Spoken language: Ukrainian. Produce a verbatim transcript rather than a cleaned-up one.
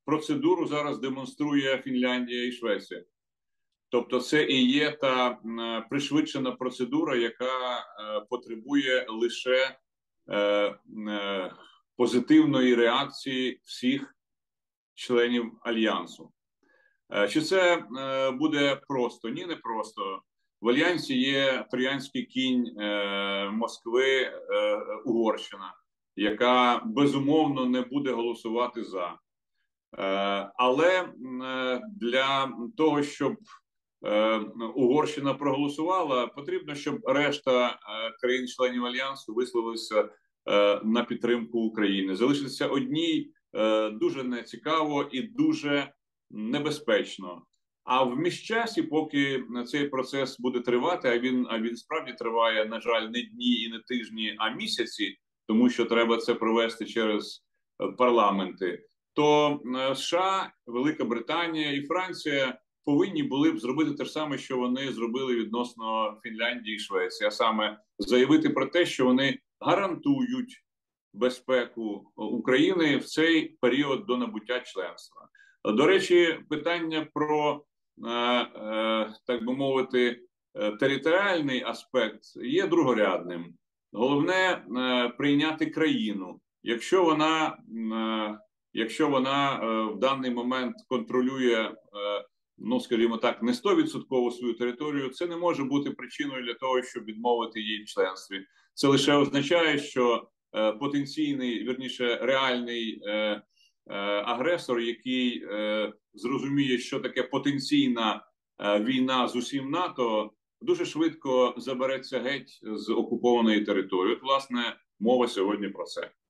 процедуру зараз демонструє Фінляндія і Швеція. Тобто це і є та пришвидшена процедура, яка потребує лише позитивної реакції всіх членів Альянсу. Чи це буде просто? Ні, не просто. В Альянсі є троянський кінь Москви, Угорщина, яка безумовно не буде голосувати за. Але для того, щоб Угорщина проголосувала, потрібно, щоб решта країн-членів Альянсу висловилися на підтримку України. Залишитися одній дуже нецікаво і дуже небезпечно. А в міжчасі, поки цей процес буде тривати, а він, а він справді триває, на жаль, не дні і не тижні, а місяці, тому що треба це провести через парламенти, то США, Велика Британія і Франція повинні були б зробити те ж саме, що вони зробили відносно Фінляндії і Швеції, а саме заявити про те, що вони гарантують безпеку України в цей період до набуття членства. До речі, питання про, так би мовити, територіальний аспект є другорядним. Головне прийняти країну. Якщо вона, якщо вона в даний момент контролює, ну, скажімо так, не сто відсотків свою територію, це не може бути причиною для того, щоб відмовити їй в членстві. Це лише означає, що потенційний, вірніше, реальний агресор, який зрозуміє, що таке потенційна війна з усім НАТО, дуже швидко забереться геть з окупованої території. От, власне, мова сьогодні про це.